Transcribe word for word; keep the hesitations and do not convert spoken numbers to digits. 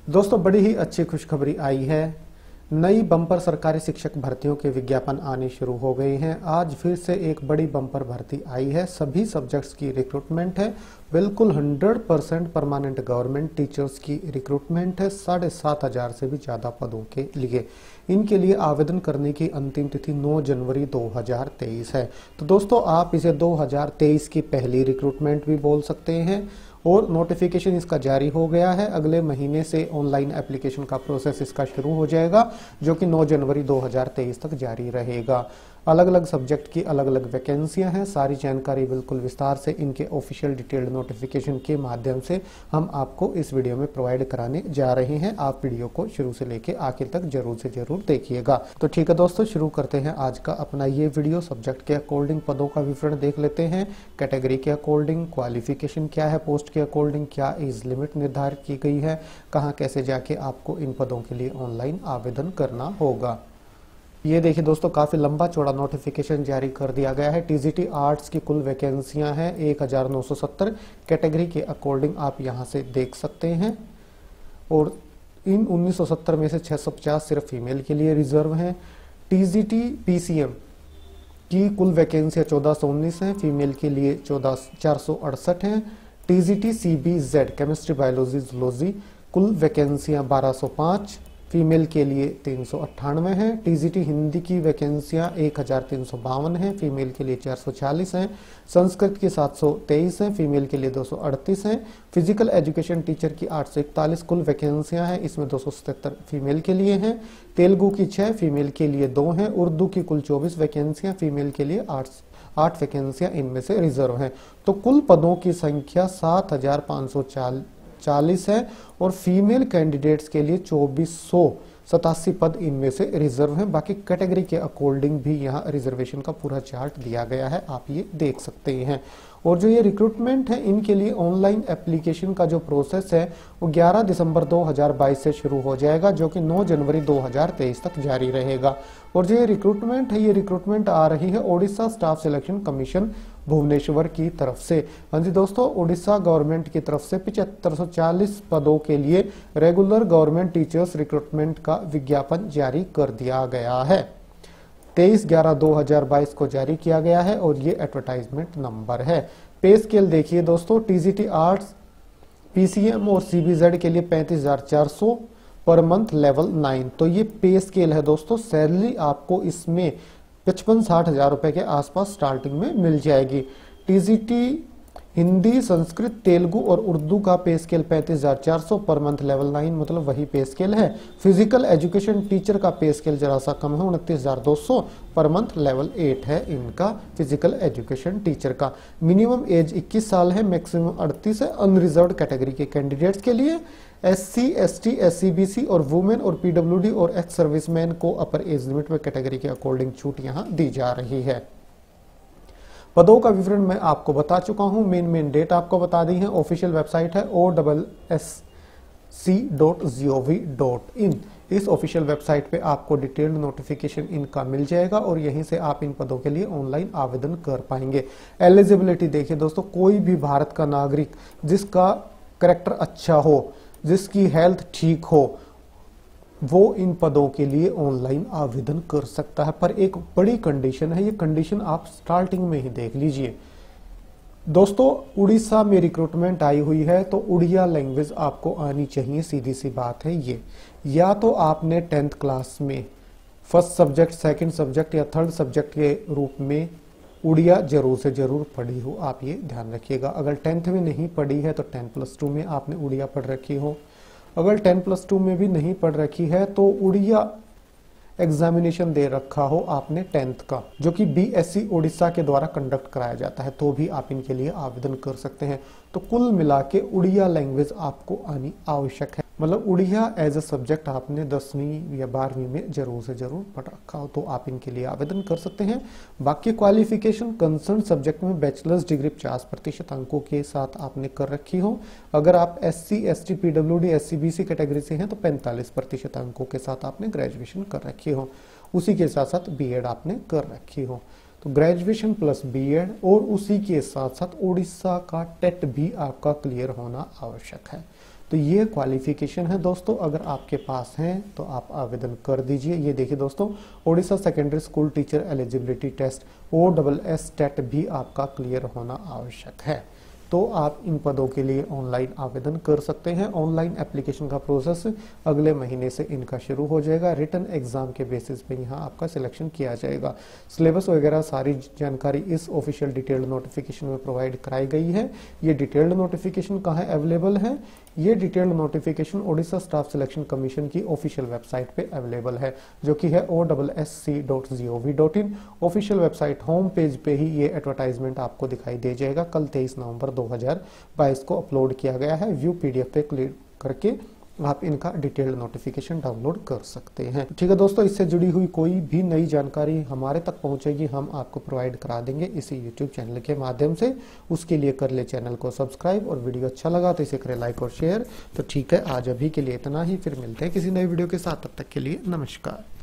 दोस्तों बड़ी ही अच्छी खुशखबरी आई है। नई बम्पर सरकारी शिक्षक भर्तियों के विज्ञापन आने शुरू हो गए हैं। आज फिर से एक बड़ी बम्पर भर्ती आई है। सभी सब्जेक्ट्स की रिक्रूटमेंट है। बिल्कुल hundred percent permanent government teachers की रिक्रूटमेंट है। साढ़े सात हजार से भी ज्यादा पदों के लिए इनके लिए आवेदन करने की अंतिम तिथि नौ जनवरी दो हज़ार तेईस है। तो दोस्तों आप इसे दो हज़ार तेईस की पहली रिक्रूटमेंट भी बोल सकते हैं। और नोटिफिकेशन इसका जारी हो गया है। अगले महीने से ऑनलाइन एप्लीकेशन का प्रोसेस इसका शुरू हो जाएगा, जो कि नौ जनवरी दो हज़ार तेईस तक जारी रहेगा। अलग अलग सब्जेक्ट की अलग अलग वैकेंसियां हैं। सारी जानकारी बिल्कुल विस्तार से इनके ऑफिशियल डिटेल्ड नोटिफिकेशन के माध्यम से हम आपको इस वीडियो में प्रोवाइड कराने जा रहे हैं। आप वीडियो को शुरू से लेके आखिर तक जरूर से जरूर देखिएगा। तो ठीक है दोस्तों, शुरू करते हैं आज का अपना ये वीडियो। सब्जेक्ट के अकॉर्डिंग पदों का विवरण देख लेते हैं। कैटेगरी के अकॉर्डिंग क्वालिफिकेशन क्या है, पोस्ट के अकॉर्डिंग क्या एज लिमिट निर्धारित की गई है, कहाँ कैसे जाके आपको इन पदों के लिए ऑनलाइन आवेदन करना होगा। ये देखिए दोस्तों, काफी लंबा चौड़ा नोटिफिकेशन जारी कर दिया गया है। टीजीटी आर्ट्स की कुल वैकेंसियां हैं एक हजार नौ सौ सत्तर। कैटेगरी के अकॉर्डिंग आप यहां से देख सकते हैं। और इन उन्नीस सौ सत्तर में से छह सौ पचास सिर्फ फीमेल के लिए रिजर्व हैं। टीजीटी पीसीएम की कुल वैकेंसियां चौदह सौ उन्नीस है, फीमेल के लिए चौदह चार सौ अड़सठ है। TGT CBZ chemistry biology zoology कुल वैकेंसियां बारह सौ पाँच, फीमेल के लिए तीन सौ अट्ठानवे है। टीजीटी हिंदी की वैकेंसियां एक हजार तीन सौ बावन है, फीमेल के लिए चार सौ चालीस है। संस्कृत की सात सौ तेईस है, फीमेल के लिए दो सौ अड़तीस है। फिजिकल एजुकेशन टीचर की आठ सौ इकतालीस कुल वैकेंसियां हैं, इसमें दो सौ सतहत्तर फीमेल के लिए हैं। तेलुगु की छह, फीमेल के लिए दो हैं। उर्दू की कुल चौबीस वैकेंसियां, फीमेल के लिए आठ आठ वैकेंसियां इनमें से रिजर्व हैं। तो कुल पदों की संख्या सात हजार पाँच सौ चालीस है और फीमेल कैंडिडेट्स के लिए चौबीस सौ सतासी पद इनमें से रिजर्व हैं। बाकी कैटेगरी के अकॉर्डिंग भी यहाँ रिजर्वेशन का पूरा चार्ट दिया गया है, आप ये देख सकते हैं। और जो ये रिक्रूटमेंट है, इनके लिए ऑनलाइन एप्लीकेशन का जो प्रोसेस है वो ग्यारह दिसंबर दो हज़ार बाईस से शुरू हो जाएगा, जो कि नौ जनवरी दो हज़ार तेईस तक जारी रहेगा। और जो ये रिक्रूटमेंट है, ये रिक्रूटमेंट आ रही है Odisha staff selection commission Bhubaneswar की तरफ से। हाँ जी दोस्तों, उड़ीसा गवर्नमेंट की तरफ से पचहत्तर सौ चालीस पदों के लिए रेगुलर गवर्नमेंट टीचर्स रिक्रूटमेंट का विज्ञापन जारी कर दिया गया है। तेईस ग्यारह दो हज़ार बाईस को जारी किया गया है और ये एडवर्टाइजमेंट नंबर है। पे स्केल देखिए दोस्तों, टीजीटी आर्ट्स, पीसीएम और सीबीजेड के लिए पैंतीस हजार चार सौ पर मंथ लेवल नाइन। तो ये पे स्केल है दोस्तों। सैलरी आपको इसमें पचपन साठ हजार रुपए के आसपास स्टार्टिंग में मिल जाएगी। टीजीटी हिंदी, संस्कृत, तेलुगु और उर्दू का पे स्केल पैंतीस हजार चार सौ पर मंथ लेवल नाइन, मतलब वही पे स्केल है। फिजिकल एजुकेशन टीचर का पे स्केल जरा सा कम है, उनतीस हजार दो सौ पर मंथ लेवल एट है इनका फिजिकल एजुकेशन टीचर का। मिनिमम एज इक्कीस साल है, मैक्सिमम अड़तीस है। अनरिजर्व कैटेगरी के कैंडिडेट्स के लिए एससी, एसटी, एससीबीसी और वुमेन और पीडब्ल्यूडी और एक्स सर्विसमैन को अपर एज लिमिट में कैटेगरी के अकॉर्डिंग छूट यहां दी जा रही है। पदों का विवरण मैं आपको बता चुका हूं। मेन मेन डेट आपको बता दी है। ऑफिशियल वेबसाइट है O double S C dot G O V dot in. इस ऑफिशियल वेबसाइट पे आपको डिटेल्ड नोटिफिकेशन इनका मिल जाएगा और यहीं से आप इन पदों के लिए ऑनलाइन आवेदन कर पाएंगे। एलिजिबिलिटी देखिए दोस्तों, कोई भी भारत का नागरिक जिसका कैरेक्टर अच्छा हो, जिसकी हेल्थ ठीक हो, वो इन पदों के लिए ऑनलाइन आवेदन कर सकता है। पर एक बड़ी कंडीशन है, ये कंडीशन आप स्टार्टिंग में ही देख लीजिए दोस्तों। उड़ीसा में रिक्रूटमेंट आई हुई है तो उड़िया लैंग्वेज आपको आनी चाहिए, सीधी सी बात है ये। या तो आपने टेंथ क्लास में फर्स्ट सब्जेक्ट, सेकंड सब्जेक्ट या थर्ड सब्जेक्ट के रूप में उड़िया जरूर से जरूर पढ़ी हो, आप ये ध्यान रखिएगा। अगर टेंथ में नहीं पढ़ी है तो टेन प्लस टू में आपने उड़िया पढ़ रखी हो। अगर टेन प्लस टू में भी नहीं पढ़ रखी है तो उड़िया एग्जामिनेशन दे रखा हो आपने टेंथ का, जो कि बीएससी उड़ीसा के द्वारा कंडक्ट कराया जाता है, तो भी आप इनके लिए आवेदन कर सकते हैं। तो कुल मिला के उड़िया लैंग्वेज आपको आनी आवश्यक है। मतलब उड़िया एज अ सब्जेक्ट आपने दसवीं या बारहवीं में जरूर से जरूर पढ़ रखा हो, तो आप इनके लिए आवेदन कर सकते हैं। बाकी क्वालिफिकेशन कंसर्न सब्जेक्ट में बैचलर्स डिग्री पचास प्रतिशत अंकों के साथ आपने कर रखी हो। अगर आप S C, S T, PWD, S C B C category से हैं तो पैंतालीस प्रतिशत अंकों के साथ आपने ग्रेजुएशन कर रखी हो। उसी के साथ साथ बी एड आपने कर रखी हो। तो ग्रेजुएशन प्लस बीएड और उसी के साथ साथ उड़ीसा का टेट भी आपका क्लियर होना आवश्यक है। तो ये क्वालिफिकेशन है दोस्तों, अगर आपके पास है तो आप आवेदन कर दीजिए। ये देखिए दोस्तों, Odisha secondary school teacher eligibility test O double S TET भी आपका क्लियर होना आवश्यक है। तो आप इन पदों के लिए ऑनलाइन आवेदन कर सकते हैं। ऑनलाइन एप्लीकेशन का प्रोसेस अगले महीने से इनका शुरू हो जाएगा। रिटन एग्जाम के बेसिस पे यहाँ आपका सिलेक्शन किया जाएगा। सिलेबस वगैरह सारी जानकारी इस ऑफिशियल डिटेल्ड नोटिफिकेशन में प्रोवाइड कराई गई है। ये डिटेल्ड नोटिफिकेशन कहाँ अवेलेबल है? ये detailed notification Odisha staff selection commission की ऑफिशियल वेबसाइट पे अवेलेबल है, जो कि है O double S C dot G O V dot in. Official website home page पे ही ये एडवर्टाइजमेंट आपको दिखाई दे जाएगा। कल तेईस नवंबर दो हजार बाईस को अपलोड किया गया है। व्यू पीडीएफ पे क्लिक करके आप इनका डिटेल्ड नोटिफिकेशन डाउनलोड कर सकते हैं। ठीक है दोस्तों, इससे जुड़ी हुई कोई भी नई जानकारी हमारे तक पहुंचेगी, हम आपको प्रोवाइड करा देंगे इसी यूट्यूब चैनल के माध्यम से। उसके लिए कर ले चैनल को सब्सक्राइब, और वीडियो अच्छा लगा तो इसे करें लाइक और शेयर। तो ठीक है, आज अभी के लिए इतना ही, फिर मिलते हैं किसी नई वीडियो के साथ। तब तक के लिए नमस्कार।